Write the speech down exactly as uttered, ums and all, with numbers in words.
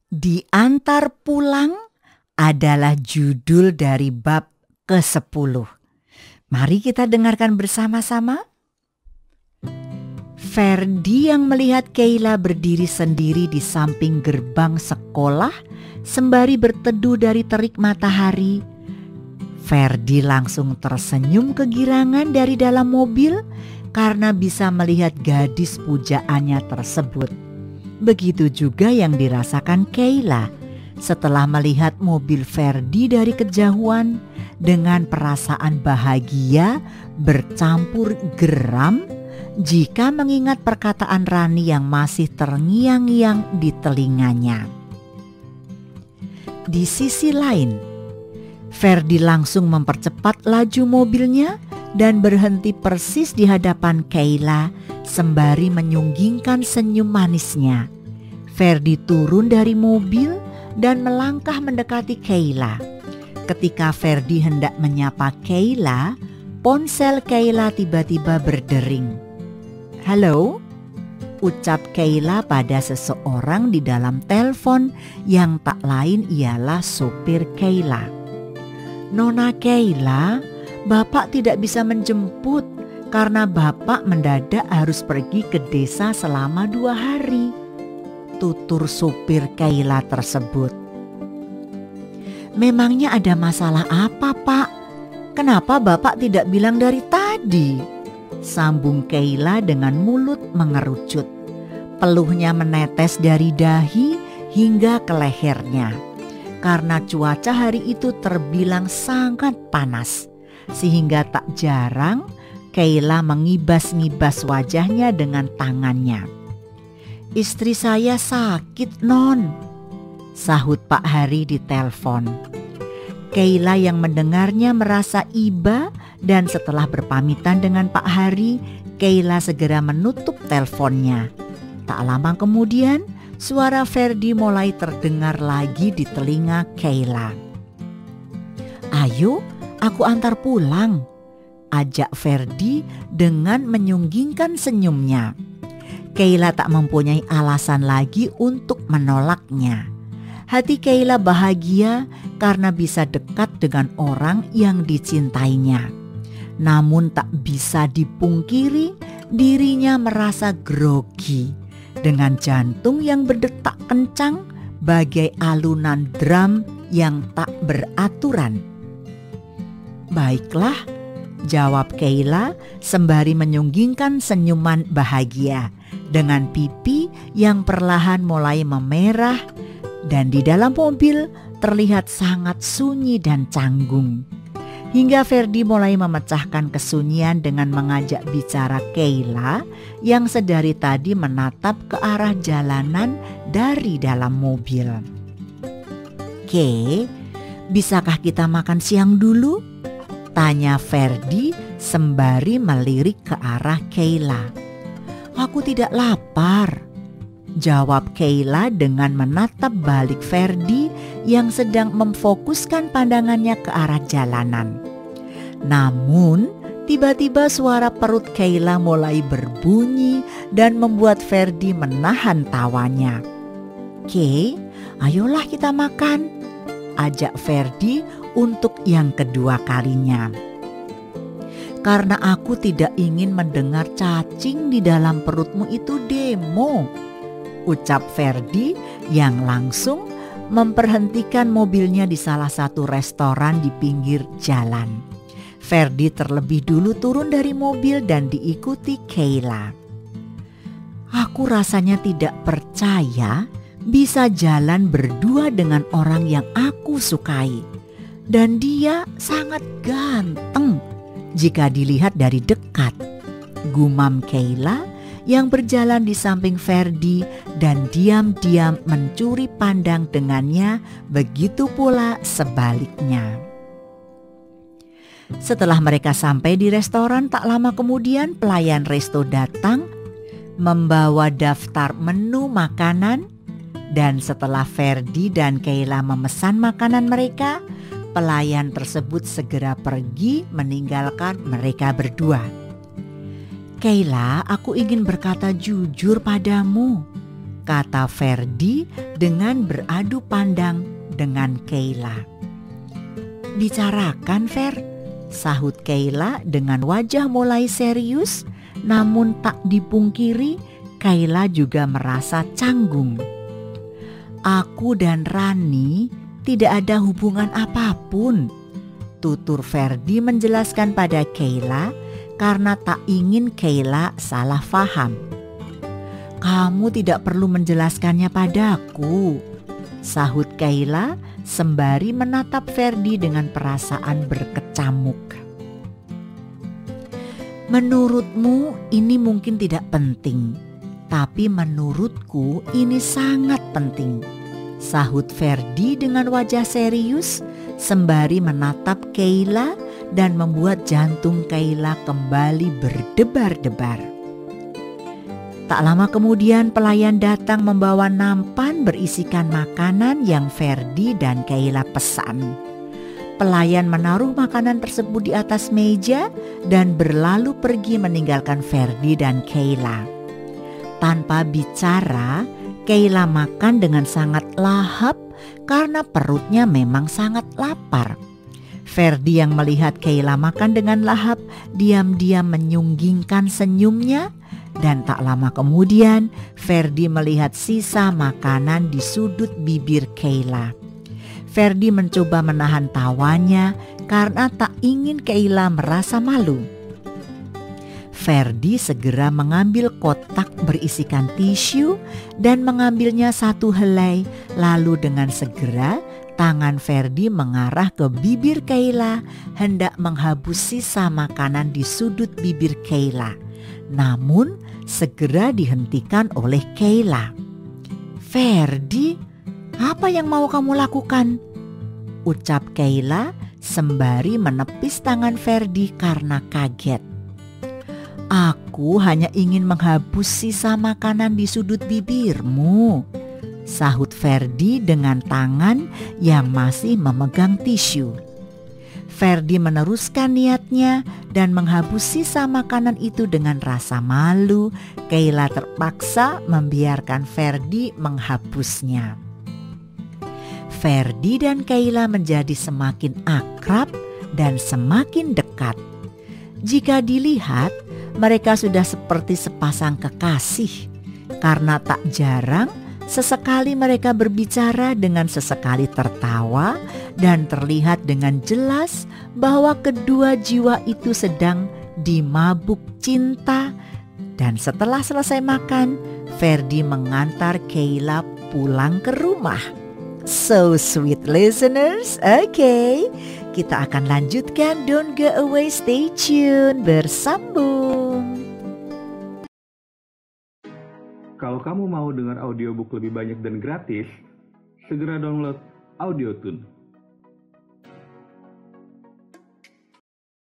Diantar pulang adalah judul dari bab kesepuluh. Mari kita dengarkan bersama-sama. Ferdi yang melihat Keila berdiri sendiri di samping gerbang sekolah sembari berteduh dari terik matahari. Ferdi langsung tersenyum kegirangan dari dalam mobil karena bisa melihat gadis pujaannya tersebut. Begitu juga yang dirasakan Keila setelah melihat mobil Ferdi dari kejauhan dengan perasaan bahagia bercampur geram jika mengingat perkataan Rani yang masih terngiang-ngiang di telinganya. Di sisi lain, Ferdi langsung mempercepat laju mobilnya dan berhenti persis di hadapan Keila sembari menyunggingkan senyum manisnya. Ferdi turun dari mobil dan melangkah mendekati Keila. Ketika Ferdi hendak menyapa Keila, ponsel Keila tiba-tiba berdering. "Halo?" ucap Keila pada seseorang di dalam telepon yang tak lain ialah supir Keila. "Nona Keila, Bapak tidak bisa menjemput karena Bapak mendadak harus pergi ke desa selama dua hari," tutur supir Keila tersebut. "Memangnya ada masalah apa, Pak? Kenapa Bapak tidak bilang dari tadi?" sambung Keila dengan mulut mengerucut. Peluhnya menetes dari dahi hingga ke lehernya. Karena cuaca hari itu terbilang sangat panas, sehingga tak jarang Keila mengibas-ngibas wajahnya dengan tangannya. "Istri saya sakit, Non," sahut Pak Hari di telepon. Keila yang mendengarnya merasa iba dan setelah berpamitan dengan Pak Hari, Keila segera menutup teleponnya. Tak lama kemudian, suara Ferdi mulai terdengar lagi di telinga Keila. "Ayo, aku antar pulang," ajak Ferdi dengan menyunggingkan senyumnya. Keila tak mempunyai alasan lagi untuk menolaknya. Hati Keila bahagia karena bisa dekat dengan orang yang dicintainya. Namun tak bisa dipungkiri, dirinya merasa grogi dengan jantung yang berdetak kencang bagai alunan drum yang tak beraturan. "Baiklah," jawab Keila sembari menyunggingkan senyuman bahagia dengan pipi yang perlahan mulai memerah. Dan di dalam mobil terlihat sangat sunyi dan canggung. Hingga Ferdi mulai memecahkan kesunyian dengan mengajak bicara Keila yang sedari tadi menatap ke arah jalanan dari dalam mobil. "Ke, bisakah kita makan siang dulu?" tanya Ferdi sembari melirik ke arah Keila. "Aku tidak lapar," jawab Keila dengan menatap balik Ferdi yang sedang memfokuskan pandangannya ke arah jalanan. Namun tiba-tiba suara perut Keila mulai berbunyi dan membuat Ferdi menahan tawanya. "Ke, ayolah kita makan," ajak Ferdi untuk yang kedua kalinya. "Karena aku tidak ingin mendengar cacing di dalam perutmu itu, Demo," ucap Ferdi yang langsung memperhentikan mobilnya di salah satu restoran di pinggir jalan. Ferdi terlebih dulu turun dari mobil dan diikuti Keila. "Aku rasanya tidak percaya bisa jalan berdua dengan orang yang aku sukai. Dan dia sangat ganteng jika dilihat dari dekat," gumam Keila yang berjalan di samping Ferdi dan diam-diam mencuri pandang dengannya, begitu pula sebaliknya. Setelah mereka sampai di restoran, tak lama kemudian pelayan resto datang membawa daftar menu makanan, dan setelah Ferdi dan Keila memesan makanan mereka, pelayan tersebut segera pergi meninggalkan mereka berdua. "Keila, aku ingin berkata jujur padamu," kata Ferdi dengan beradu pandang dengan Kayla. "Bicarakan, Fer," sahut Kayla dengan wajah mulai serius, namun tak dipungkiri Kayla juga merasa canggung. "Aku dan Rani tidak ada hubungan apapun," tutur Ferdi menjelaskan pada Kayla karena tak ingin Kayla salah faham. "Kamu tidak perlu menjelaskannya padaku," sahut Kayla sembari menatap Ferdi dengan perasaan berkecamuk. "Menurutmu ini mungkin tidak penting, tapi menurutku ini sangat penting," sahut Ferdi dengan wajah serius sembari menatap Kayla dan membuat jantung Kayla kembali berdebar-debar. Tak lama kemudian pelayan datang membawa nampan berisikan makanan yang Ferdi dan Kayla pesan. Pelayan menaruh makanan tersebut di atas meja dan berlalu pergi meninggalkan Ferdi dan Kayla. Tanpa bicara, Kayla makan dengan sangat lahap karena perutnya memang sangat lapar. Ferdi yang melihat Kayla makan dengan lahap diam-diam menyunggingkan senyumnya. Dan tak lama kemudian Ferdi melihat sisa makanan di sudut bibir Kayla. Ferdi mencoba menahan tawanya karena tak ingin Kayla merasa malu. Ferdi segera mengambil kotak berisikan tisu dan mengambilnya satu helai, lalu dengan segera tangan Ferdi mengarah ke bibir Kayla hendak menghapus sisa makanan di sudut bibir Kayla. Namun segera dihentikan oleh Kayla. "Ferdi, apa yang mau kamu lakukan?" ucap Kayla sembari menepis tangan Ferdi karena kaget. "Aku hanya ingin menghapus sisa makanan di sudut bibirmu," sahut Ferdi dengan tangan yang masih memegang tisu. Ferdi meneruskan niatnya dan menghapus sisa makanan itu dengan rasa malu. Kayla terpaksa membiarkan Ferdi menghapusnya. Ferdi dan Kayla menjadi semakin akrab dan semakin dekat. Jika dilihat, mereka sudah seperti sepasang kekasih karena tak jarang sesekali mereka berbicara dengan sesekali tertawa dan terlihat dengan jelas bahwa kedua jiwa itu sedang dimabuk cinta. Dan setelah selesai makan, Ferdi mengantar Kayla pulang ke rumah. So sweet listeners, oke, okay, kita akan lanjutkan. Don't go away, stay tune, bersambung. Kalau kamu mau dengar audiobook lebih banyak dan gratis, segera download AudioTune.